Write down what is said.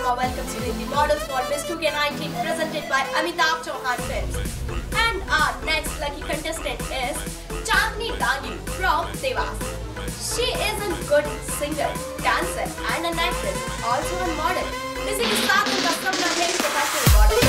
now welcomes you in the models for Miss 2K19 presented by Amitabh Chauhan Films. And our next lucky contestant is Chandni Dangi from Devas. She is a good singer, dancer and an actress, also a model. इसी के साथ उनका सपना है professional model.